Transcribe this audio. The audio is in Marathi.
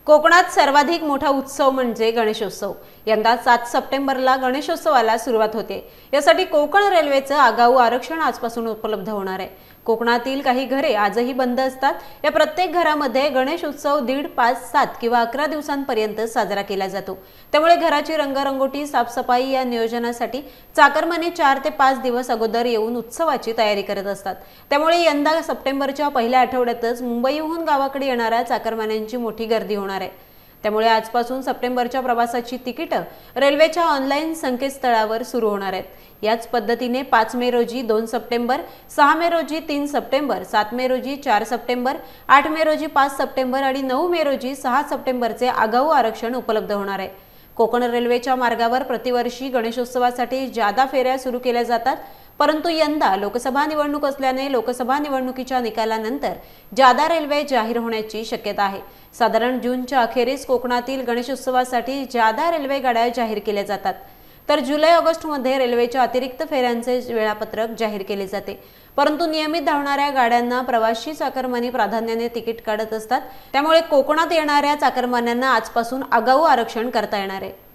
कोकणात सर्वाधिक मोठा उत्सव म्हणजे गणेशोत्सव। यंदा 7 सप्टेंबरला गणेशोत्सवाला सुरुवात होते। यासाठी कोकण रेल्वेचं आगाऊ आरक्षण आजपासून उपलब्ध होणार आहे। कोकणातील काही घरे आजही बंद असतात। या प्रत्येक घरामध्ये गणेश उत्सव 1.5, 5, 7 किंवा 11 दिवसांपर्यंत साजरा केला जातो। त्यामुळे घराची रंगरंगोटी, साफसफाई या नियोजनासाठी चाकरमाने 4 ते 5 दिवस अगोदर येऊन उत्सवाची तयारी करत असतात। त्यामुळे यंदा सप्टेंबरच्या पहिल्या आठवड्यातच मुंबईहून गावाकडे येणाऱ्या चाकरमान्यांची मोठी गर्दी होणार आहे। त्यामुळे आजपासून सप्टेंबरच्या प्रवासाची तिकीटं रेल्वेच्या ऑनलाईन संकेतस्थळावर सुरू होणार आहेत। याच पद्धतीने 5 मे रोजी 2 सप्टेंबर, 6 मे रोजी 3 सप्टेंबर, 7 मे रोजी 4 सप्टेंबर, 8 मे रोजी 5 सप्टेंबर आणि 9 मे रोजी 6 सप्टेंबरचे आगाऊ आरक्षण उपलब्ध होणार आहे। कोकण रेल्वेच्या मार्गावर प्रतिवर्षी गणेशोत्सवासाठी जादा फेऱ्या सुरू केल्या जातात, परंतु यंदा लोकसभा निवडणूक असल्याने लोकसभा निवडणुकीच्या निकालानंतर जादा रेल्वे जाहीर होण्याची शक्यता आहे। साधारण जूनच्या अखेरीस कोकणातील गणेशोत्सवासाठी जादा रेल्वे गाड्या जाहीर केल्या जातात, तर जुलै-ऑगस्ट मध्ये रेल्वेच्या अतिरिक्त फेऱ्यांचे वेळापत्रक जाहीर केले जाते। परंतु नियमित धावणाऱ्या गाड्यांना प्रवासी चाकरमानी प्राधान्याने तिकीट काढत असतात। त्यामुळे कोकणात येणाऱ्या चाकरमान्यांना आजपासून आगाऊ आरक्षण करता येणार आहे।